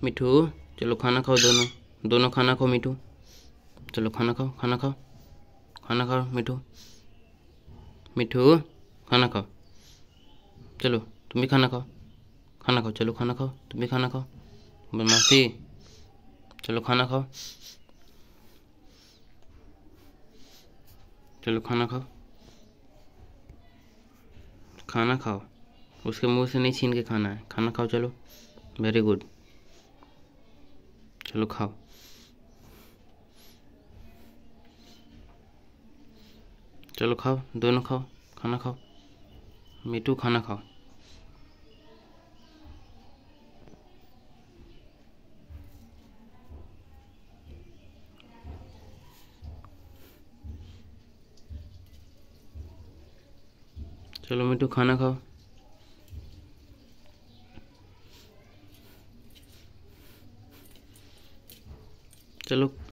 मिठू चलो खाना खाओ, दोनों दोनों खाना खाओ। मिठू चलो खाना खाओ, खाना खाओ, खाना खाओ। मिठू मिठू खाना खाओ, चलो तुम भी खाना खाओ, खाना खाओ। चलो खाना खाओ, तुम भी खाना खाओ। बदमाशी, चलो खाना खाओ, चलो खाना खाओ, खाना खाओ। उसके मुंह से नहीं छीन के खाना है, खाना खाओ। चलो वेरी गुड, चलो खाओ। चलो खाओ, दोनों खाओ, खाना खाओ। मिठू खाना खाओ। चलो मिठू खाना खाओ। चलो